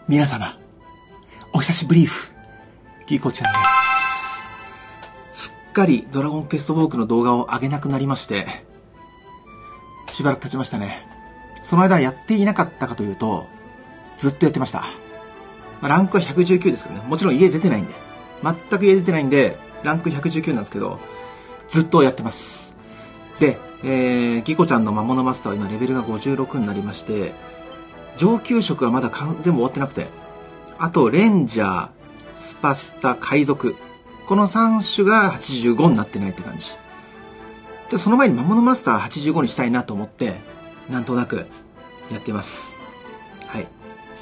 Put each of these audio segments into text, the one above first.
皆様、お久しぶりーふ、ギコちゃんです。すっかりドラゴンクエストウォークの動画を上げなくなりまして、しばらく経ちましたね。その間やっていなかったかというと、ずっとやってました。ランクは119ですけどね。もちろん家出てないんで。全く家出てないんで、ランク119なんですけど、ずっとやってます。で、ギコちゃんの魔物マスターは今レベルが56になりまして、上級職はまだ全部終わってなくて、あとレンジャー、スパスタ、海賊、この3種が85になってないって感じで、その前に魔物マスター85にしたいなと思って、なんとなくやってます。はい。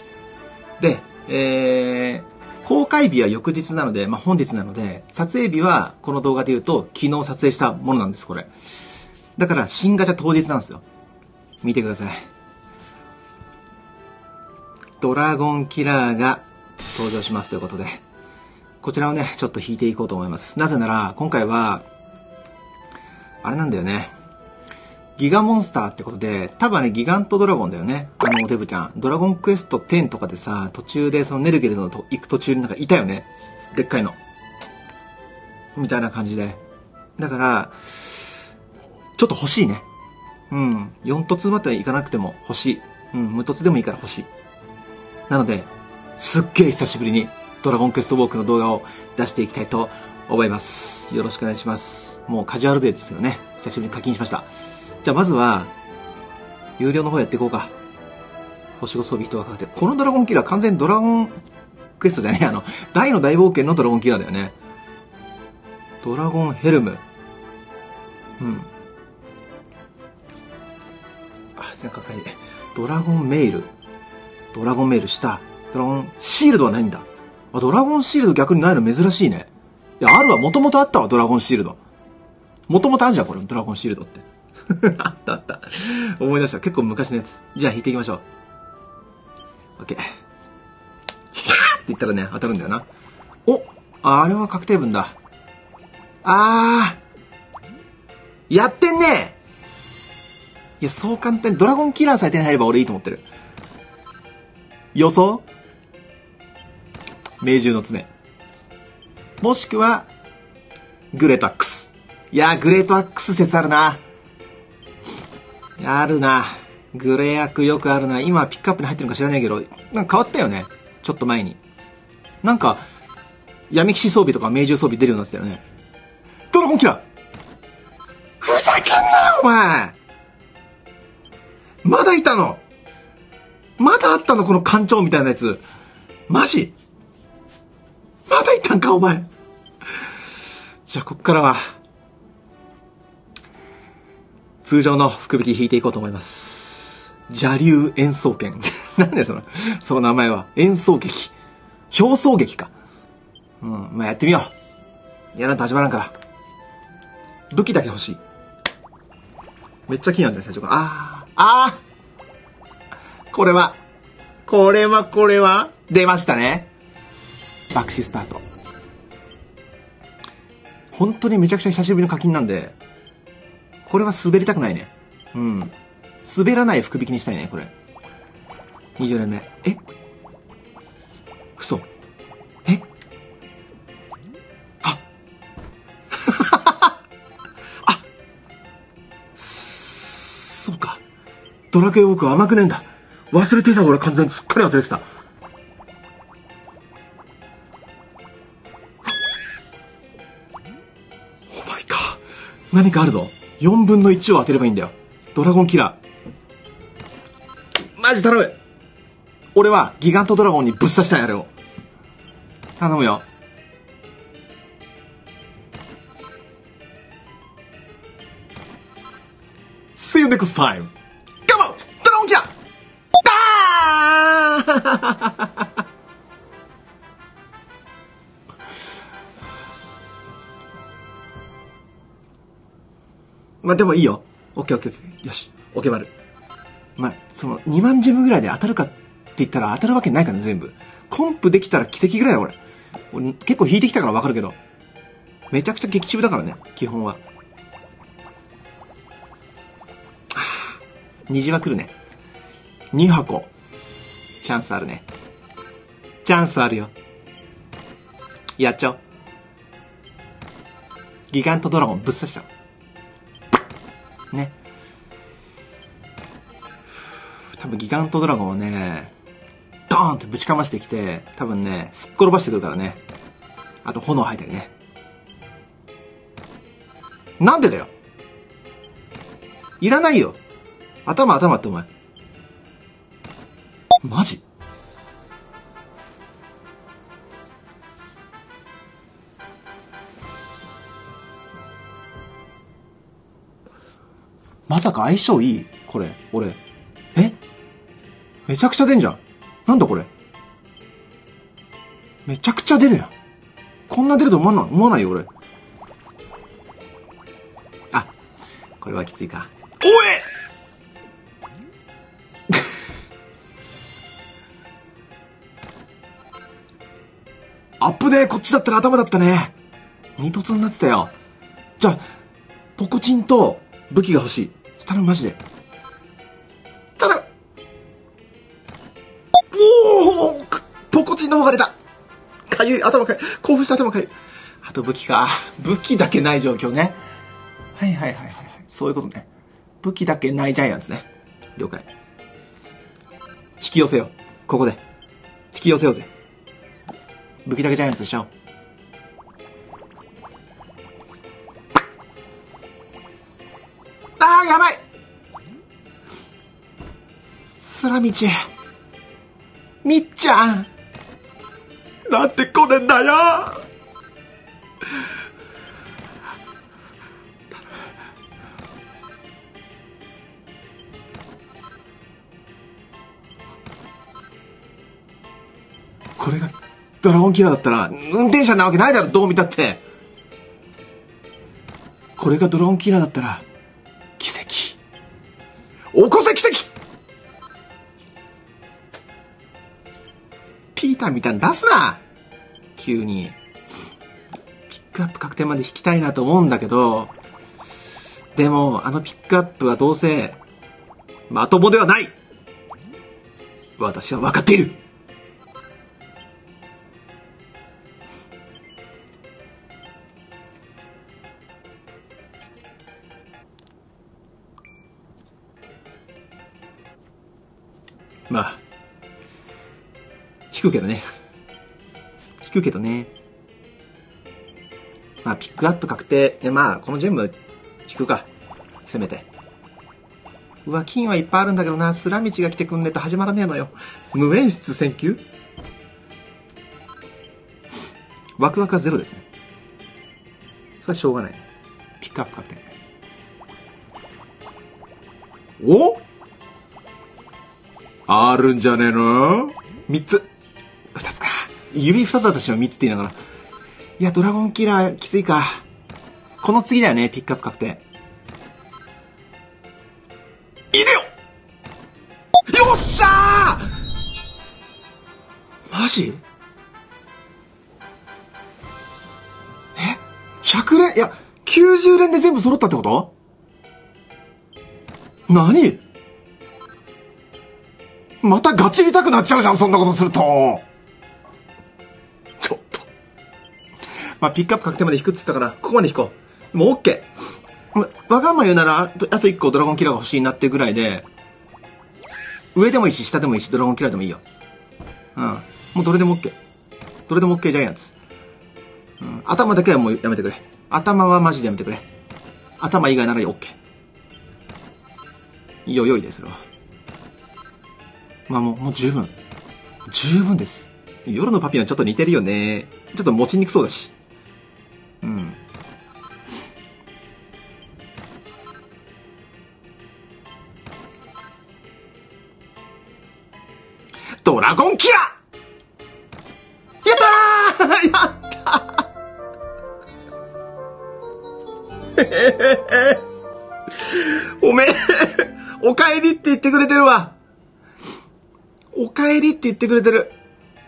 で、公開日は翌日なので、本日なので、撮影日はこの動画で言うと昨日撮影したものなんです、これ。だから新ガチャ当日なんですよ。見てください。ドラゴンキラーが登場しますということで、こちらをね、ちょっと引いていこうと思います。なぜなら、今回は、あれなんだよね。ギガモンスターってことで、多分ギガントドラゴンだよね。おデブちゃん。ドラゴンクエスト10とかでさ、途中でそのネルゲルの行く途中になんかいたよね。でっかいの。みたいな感じで。だから、ちょっと欲しいね。うん。4突までいかなくても欲しい。うん。無突でもいいから欲しい。なので、すっげえ久しぶりにドラゴンクエストウォークの動画を出していきたいと思います。よろしくお願いします。もうカジュアル勢ですよね。久しぶりに課金しました。じゃあまずは、有料の方やっていこうか。星5装備人がかかって。このドラゴンキラー完全にドラゴンクエストじゃねえ。大の大冒険のドラゴンキラーだよね。ドラゴンヘルム。うん。背中かい。ドラゴンメイル。ドラゴンメイル下。ドラゴンシールドはないんだ。ドラゴンシールド逆にないの珍しいね。いや、あるわ。もともとあったわ、ドラゴンシールド。もともとあるじゃん、これ。ドラゴンシールドって。あったあった。思い出した。結構昔のやつ。じゃあ引いていきましょう。OK。ヒャーって言ったらね、当たるんだよな。あれは確定分だ。やってんね。いや、そう簡単にドラゴンキラーさえ手に入れば俺いいと思ってる。予想？命獣の爪。もしくは、グレートアックス。いや、グレートアックス説あるな。あるな。グレアクよくあるな。今ピックアップに入ってるのか知らないけど、なんか変わったよね。ちょっと前に。なんか、闇騎士装備とか命獣装備出るようになってたよね。ドラゴンキラー！ふざけんなよ、お前！まだいたの？まだあったのこの艦長みたいなやつ。マジ？まだいたんかお前。じゃあこっからは、通常の福引き引いていこうと思います。邪竜演奏剣。なんだよその名前は。演奏劇。表層劇か。やってみよう。やらんと始まらんから。武器だけ欲しい。めっちゃ気になるんだよ、最初から。これは、出ましたね。爆死スタート。本当にめちゃくちゃ久しぶりの課金なんで、これは滑りたくないね。滑らない福引きにしたいね、これ。20年目。嘘。そうか。ドラクエウォークは甘くねえんだ。忘れてた、俺完全にすっかり忘れてた。お前か。何かあるぞ。4分の1を当てればいいんだよ。ドラゴンキラー。マジ頼む。俺はギガントドラゴンにぶっ刺したい、あれを。頼むよ。See you next time! Come on! ドラゴンキラー！でもいいよ。オッケー。よし。オッケー丸。その2万ジェムぐらいで当たるかって言ったら当たるわけないからね、全部。コンプできたら奇跡ぐらいだ、俺結構引いてきたからわかるけど。めちゃくちゃ激渋だからね、基本は。虹は来るね。2箱。チャンスあるね。 チャンスあるよ。やっちゃおう。ギガントドラゴンぶっ刺しちゃう。ね。多分ギガントドラゴンはね、ドーンってぶちかましてきて、多分ね、すっ転ばしてくるからね。あと炎吐いたりね。なんでだよ。いらないよ。頭ってお前。マジ？まさか相性いい？これ、俺。めちゃくちゃ出んじゃん。なんだこれ。めちゃくちゃ出るやん。こんな出ると思わないよ、俺。あ、これはきついか。おえアップでこっちだったら頭だったね。二突になってたよ。じゃあ、ポコチンと武器が欲しい。頼む、マジで。頼む。おー、ポコチンの方が出た。かゆい、頭かゆい。興奮して頭かゆい。あと武器か。武器だけない状況ね。はい。そういうことね。武器だけないジャイアンツね。了解。引き寄せよう。ここで。引き寄せようぜ。武器だけジャイアンツしちゃおう。あー、やばい。スラミチ。みっちゃん。なんてこれんだよ。これがドラゴンキラーだったら運転者なわけないだろ、どう見たって。これがドラゴンキラーだったら奇跡。起こせ奇跡。ピーターみたいに出すな、急に。ピックアップ確定まで引きたいなと思うんだけど、でもあのピックアップはどうせまともではない。私は分かっている。まあ引くけどね。まあピックアップ確定で、まあこのジェム引くか、せめて。うわ、金はいっぱいあるんだけどな。スラミチが来てくんねえと始まらねえのよ。無演出選球。ワクワクはゼロですね。それはしょうがないね。ピックアップ確定。お？あるんじゃねえの？ 3 つ。2つか。指2つだったし3つって言いながら。いや、ドラゴンキラーきついか。この次だよね、ピックアップ確定。いでよ！よっしゃー！マジ？100連？いや、90連で全部揃ったってこと？何？またガチりたくなっちゃうじゃん、そんなことすると。ちょっと。まあ、ピックアップ確定まで引くっつったから、ここまで引こう。もう OK。わがまま言うなら、あと1個ドラゴンキラーが欲しいなっていうぐらいで、上でもいいし、下でもいいし、ドラゴンキラーでもいいよ。うん。もうどれでも OK。どれでも OK ジャイアンツ。うん。頭だけはもうやめてくれ。頭はマジでやめてくれ。頭以外なら OK。良いです、それは。まあもう十分。十分です。夜のパピヨンちょっと似てるよね。ちょっと持ちにくそうだし。うん。ドラゴンキラー！やったー！やったー！おめえ、お帰りって言ってくれてるわ。お帰りって言ってくれてる。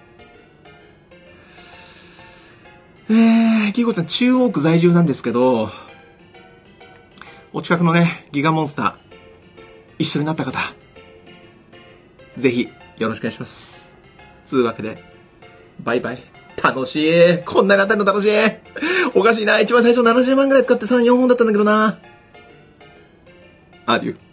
ギゴちゃん中央区在住なんですけど、お近くのね、ギガモンスター、一緒になった方、ぜひ、よろしくお願いします。つうわけで、 バイバイ。楽しい。こんなに当たるの楽しい。おかしいな。一番最初70万ぐらい使って3、4本だったんだけどな。アデュー。